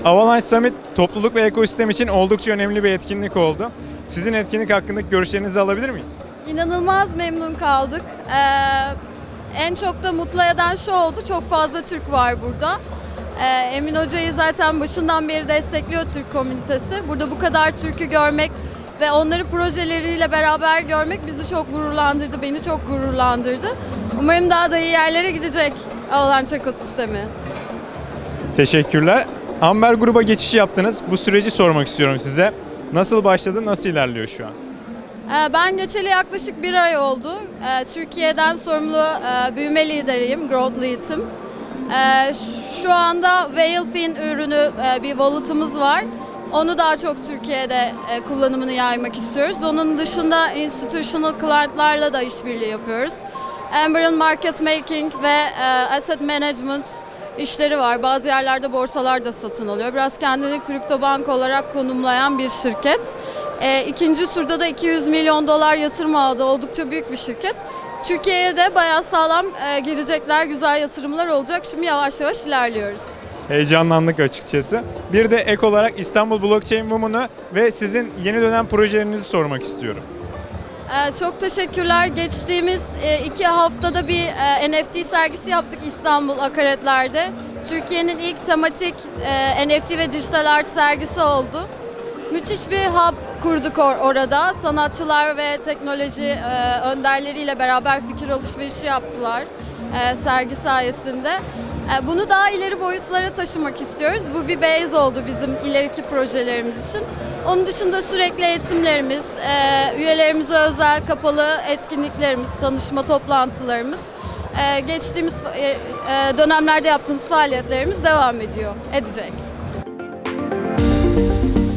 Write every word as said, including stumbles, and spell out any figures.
Avalanche Summit topluluk ve ekosistem için oldukça önemli bir etkinlik oldu. Sizin etkinlik hakkındaki görüşlerinizi alabilir miyiz? İnanılmaz memnun kaldık. Ee, en çok da mutlu eden şu oldu, çok fazla Türk var burada. Ee, Emin Hoca'yı zaten başından beri destekliyor Türk komünitesi. Burada bu kadar Türk'ü görmek ve onları projeleriyle beraber görmek bizi çok gururlandırdı, beni çok gururlandırdı. Umarım daha da iyi yerlere gidecek Avalanche ekosistemi. Teşekkürler. Amber gruba geçiş yaptınız. Bu süreci sormak istiyorum size. Nasıl başladı, nasıl ilerliyor şu an? Ben geçeli yaklaşık bir ay oldu. Türkiye'den sorumlu büyüme lideriyim, Growth Lead'im. Şu anda Whalefin ürünü bir wallet'ımız var. Onu daha çok Türkiye'de kullanımını yaymak istiyoruz. Onun dışında institutional client'larla da işbirliği yapıyoruz. Amber'ın market making ve asset management işleri var. Bazı yerlerde borsalar da satın alıyor. Biraz kendini kripto bank olarak konumlayan bir şirket. E, ikinci turda da iki yüz milyon dolar yatırım aldı. Oldukça büyük bir şirket. Türkiye'ye de bayağı sağlam e, girecekler, güzel yatırımlar olacak. Şimdi yavaş yavaş ilerliyoruz. Heyecanlandık açıkçası. Bir de ek olarak İstanbul Blockchain Women'ı ve sizin yeni dönem projelerinizi sormak istiyorum. Ee, çok teşekkürler. Geçtiğimiz e, iki haftada bir e, N F T sergisi yaptık İstanbul Akaretler'de. Türkiye'nin ilk tematik e, N F T ve dijital art sergisi oldu. Müthiş bir hub kurduk or orada. Sanatçılar ve teknoloji e, önderleriyle beraber fikir alışverişi yaptılar e, sergi sayesinde. E, bunu daha ileri boyutlara taşımak istiyoruz. Bu bir base oldu bizim ileriki projelerimiz için. Onun dışında sürekli eğitimlerimiz, e, üyelerimize özel kapalı etkinliklerimiz, tanışma toplantılarımız, e, geçtiğimiz e, e, dönemlerde yaptığımız faaliyetlerimiz devam ediyor, edecek.